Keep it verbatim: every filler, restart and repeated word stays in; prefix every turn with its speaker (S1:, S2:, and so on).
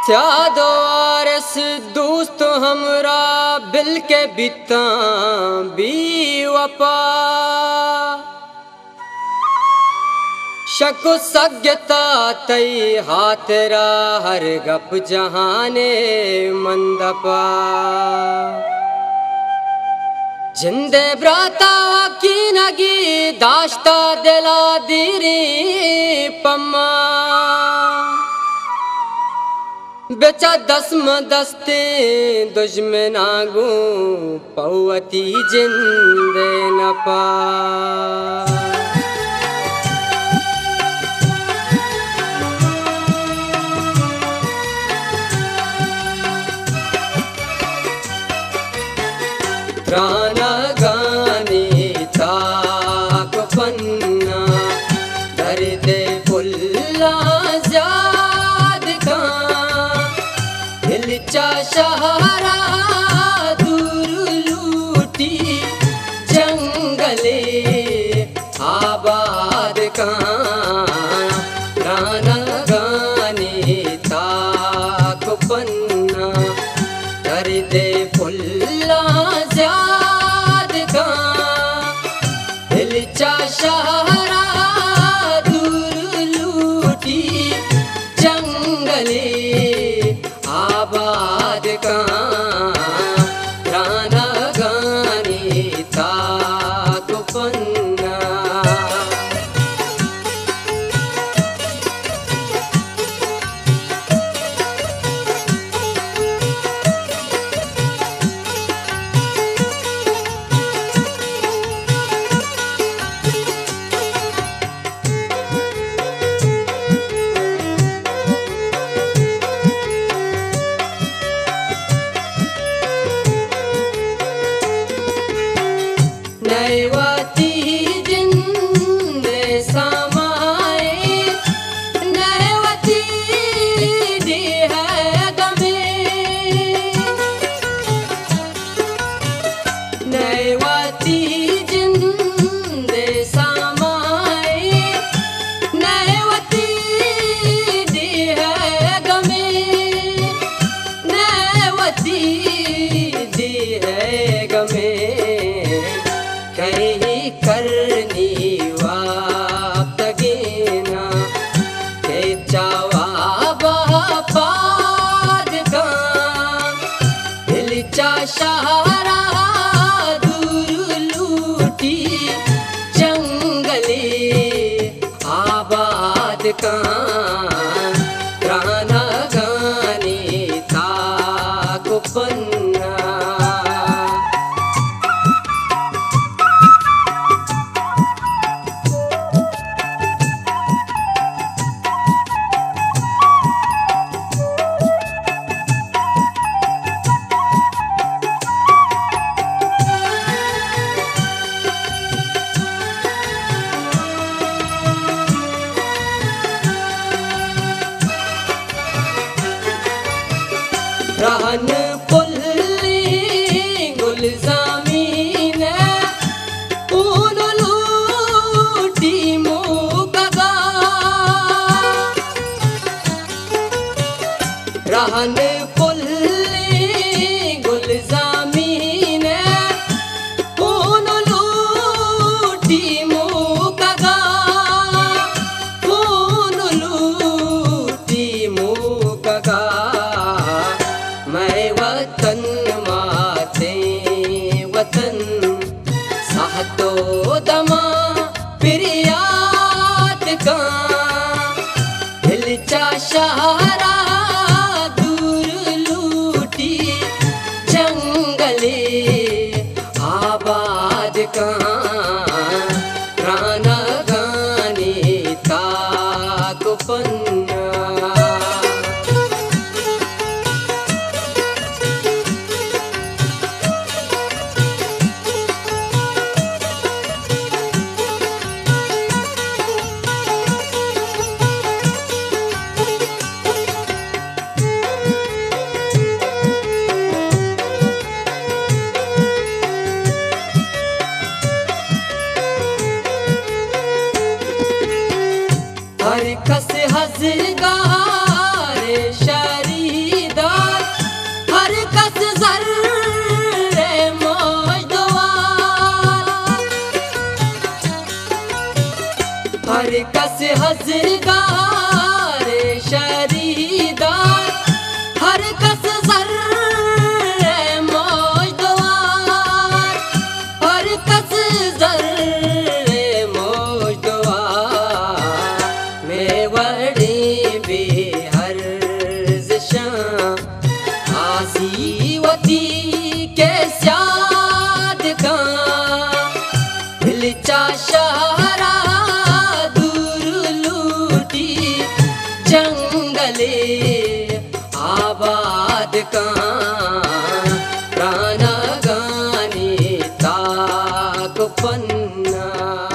S1: त्यादो आरस दोस्त हमरा बिल के बिता भी वपा शको सज्ञता तई हाथरा हर गप जहाने मंदपा जिंदे ब्राता की नगी दाश्ता दिला दीरी पम्मा बेचा दस्म दस्ते दुश्मनागू पौवती जिंदे न पा प्राणा गाने ताक पन्ना दर्द फुल्ला ज़ाद का दिलचा शहरा दूर लूटी जंगले आबाद का प्राणा गाने ताक पन्ना दर्द फुल्ला ज़ाद का दिलचा शहरा दूर लूटी जंगले आबाद का प्राणा गाने ताक पन्ना नैवती जिंदे समाए नैवती दी है गमे नैवती जिंदे समाए नैवती दी है गमे नैवती दी है गमे कहीं करनी वाप गेना के जवाब पाद का दिलचा शहरा दूर लूटी जंगले आबाद का प्राणा गाने ताक पन्ना रहन पुल्ली गुलजामीन ऊन लूटी मुगगा रहन पुल्ली गुलजामीन ऊन लूटी मुगगा ऊन लूटी मुगगा मैं वतन माते वतन सहतो दमा प्रियात का दिलचा शहरा दूर लूटी जंगले आबाद का प्राणा गाने ताक पन्ना काशीवती के स्याद का हिलचा शहरा दूर लूटी जंगले आबाद का प्राण गाने ताक पन्ना।